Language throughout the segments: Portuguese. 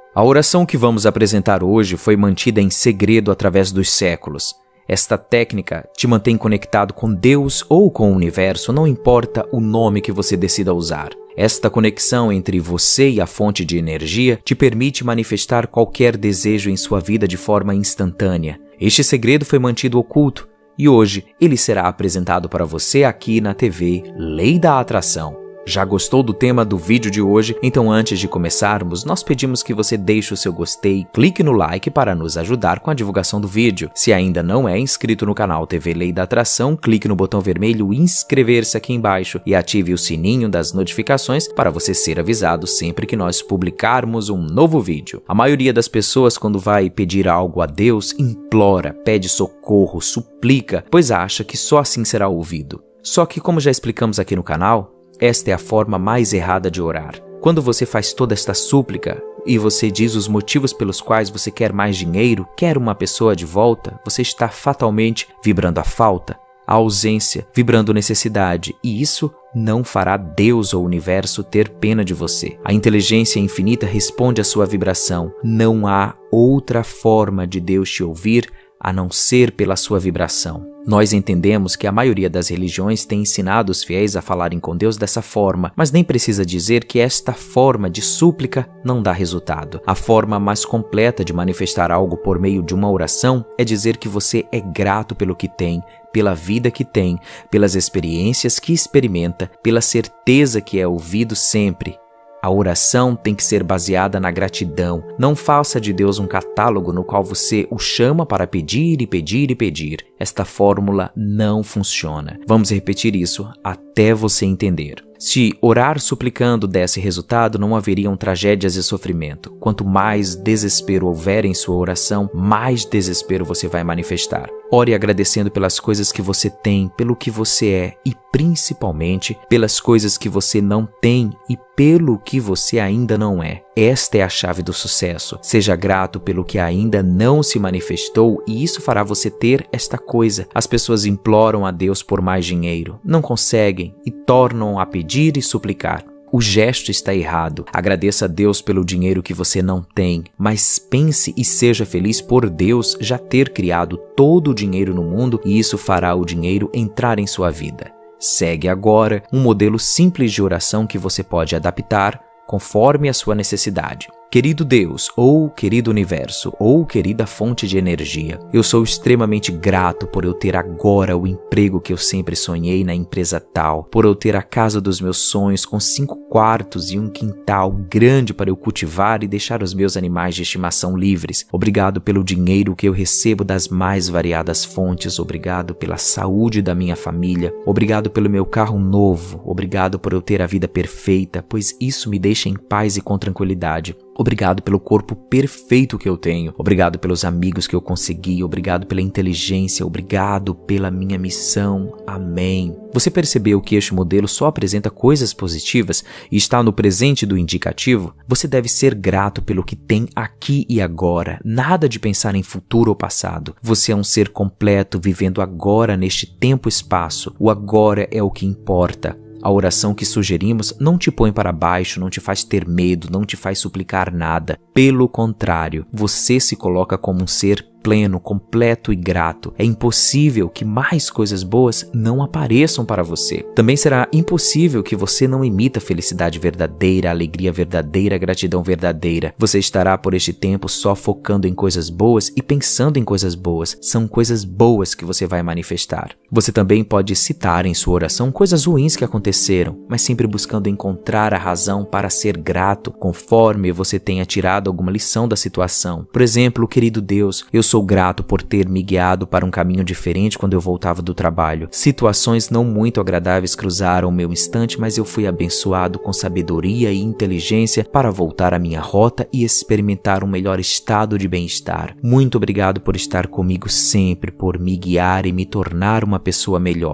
A oração que vamos apresentar hoje foi mantida em segredo através dos séculos. Esta técnica te mantém conectado com Deus ou com o universo, não importa o nome que você decida usar. Esta conexão entre você e a fonte de energia te permite manifestar qualquer desejo em sua vida de forma instantânea. Este segredo foi mantido oculto e hoje ele será apresentado para você aqui na TV Lei da Atração. Já gostou do tema do vídeo de hoje? Então antes de começarmos, nós pedimos que você deixe o seu gostei, clique no like para nos ajudar com a divulgação do vídeo. Se ainda não é inscrito no canal TV Lei da Atração, clique no botão vermelho inscrever-se aqui embaixo e ative o sininho das notificações para você ser avisado sempre que nós publicarmos um novo vídeo. A maioria das pessoas, quando vai pedir algo a Deus, implora, pede socorro, suplica, pois acha que só assim será ouvido. Só que, como já explicamos aqui no canal, esta é a forma mais errada de orar. Quando você faz toda esta súplica e você diz os motivos pelos quais você quer mais dinheiro, quer uma pessoa de volta, você está fatalmente vibrando a falta, a ausência, vibrando necessidade, e isso não fará Deus ou o universo ter pena de você. A inteligência infinita responde à sua vibração. Não há outra forma de Deus te ouvir a não ser pela sua vibração. Nós entendemos que a maioria das religiões tem ensinado os fiéis a falarem com Deus dessa forma, mas nem precisa dizer que esta forma de súplica não dá resultado. A forma mais completa de manifestar algo por meio de uma oração é dizer que você é grato pelo que tem, pela vida que tem, pelas experiências que experimenta, pela certeza que é ouvido sempre. A oração tem que ser baseada na gratidão. Não faça de Deus um catálogo no qual você o chama para pedir e pedir e pedir. Esta fórmula não funciona. Vamos repetir isso até você entender. Se orar suplicando desse resultado, não haveriam tragédias e sofrimento. Quanto mais desespero houver em sua oração, mais desespero você vai manifestar. Ore agradecendo pelas coisas que você tem, pelo que você é e principalmente pelas coisas que você não tem e pelo que você ainda não é. Esta é a chave do sucesso. Seja grato pelo que ainda não se manifestou e isso fará você ter esta coisa. As pessoas imploram a Deus por mais dinheiro, não conseguem e tornam a pedir e suplicar. O gesto está errado. Agradeça a Deus pelo dinheiro que você não tem, mas pense e seja feliz por Deus já ter criado todo o dinheiro no mundo e isso fará o dinheiro entrar em sua vida. Segue agora um modelo simples de oração que você pode adaptar conforme a sua necessidade. Querido Deus, ou querido universo, ou querida fonte de energia, eu sou extremamente grato por eu ter agora o emprego que eu sempre sonhei na empresa tal, por eu ter a casa dos meus sonhos com 5 quartos e um quintal grande para eu cultivar e deixar os meus animais de estimação livres. Obrigado pelo dinheiro que eu recebo das mais variadas fontes, obrigado pela saúde da minha família, obrigado pelo meu carro novo, obrigado por eu ter a vida perfeita, pois isso me deixa em paz e com tranquilidade. Obrigado pelo corpo perfeito que eu tenho. Obrigado pelos amigos que eu consegui. Obrigado pela inteligência. Obrigado pela minha missão. Amém. Você percebeu que este modelo só apresenta coisas positivas e está no presente do indicativo? Você deve ser grato pelo que tem aqui e agora. Nada de pensar em futuro ou passado. Você é um ser completo vivendo agora neste tempo e espaço. O agora é o que importa. A oração que sugerimos não te põe para baixo, não te faz ter medo, não te faz suplicar nada. Pelo contrário, você se coloca como um ser pleno, completo e grato. É impossível que mais coisas boas não apareçam para você. Também será impossível que você não emita felicidade verdadeira, alegria verdadeira, gratidão verdadeira. Você estará por este tempo só focando em coisas boas e pensando em coisas boas. São coisas boas que você vai manifestar. Você também pode citar em sua oração coisas ruins que aconteceram, mas sempre buscando encontrar a razão para ser grato, conforme você tenha tirado alguma lição da situação. Por exemplo, querido Deus, eu sou grato por ter me guiado para um caminho diferente quando eu voltava do trabalho. Situações não muito agradáveis cruzaram o meu instante, mas eu fui abençoado com sabedoria e inteligência para voltar à minha rota e experimentar um melhor estado de bem-estar. Muito obrigado por estar comigo sempre, por me guiar e me tornar uma pessoa melhor.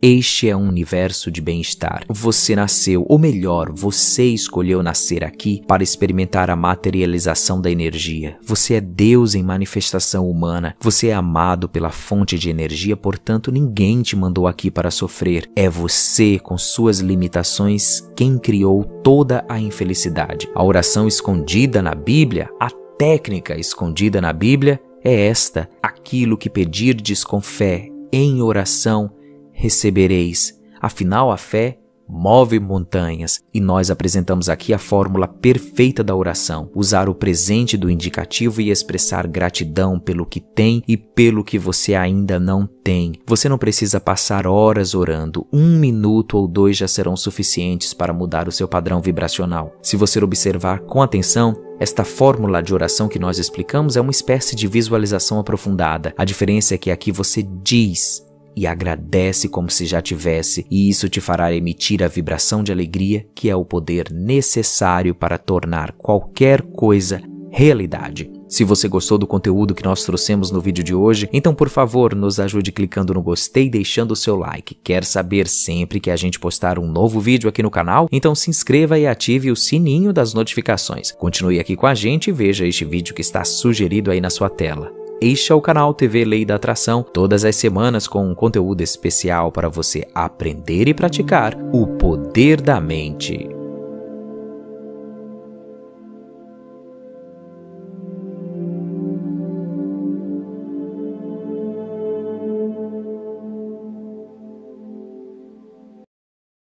Este é um universo de bem-estar. Você nasceu, ou melhor, você escolheu nascer aqui para experimentar a materialização da energia. Você é Deus em manifestação humana. Você é amado pela fonte de energia, portanto, ninguém te mandou aqui para sofrer. É você, com suas limitações, quem criou toda a infelicidade. A oração escondida na Bíblia, a técnica escondida na Bíblia é esta: aquilo que pedirdes com fé em oração, recebereis. Afinal, a fé move montanhas, e nós apresentamos aqui a fórmula perfeita da oração: usar o presente do indicativo e expressar gratidão pelo que tem e pelo que você ainda não tem. Você não precisa passar horas orando, 1 minuto ou 2 já serão suficientes para mudar o seu padrão vibracional. Se você observar com atenção, esta fórmula de oração que nós explicamos é uma espécie de visualização aprofundada. A diferença é que aqui você diz e agradece como se já tivesse, e isso te fará emitir a vibração de alegria, que é o poder necessário para tornar qualquer coisa realidade. Se você gostou do conteúdo que nós trouxemos no vídeo de hoje, então por favor nos ajude clicando no gostei e deixando o seu like. Quer saber sempre que a gente postar um novo vídeo aqui no canal? Então se inscreva e ative o sininho das notificações. Continue aqui com a gente e veja este vídeo que está sugerido aí na sua tela. Este é o canal TV Lei da Atração, todas as semanas com um conteúdo especial para você aprender e praticar o poder da mente.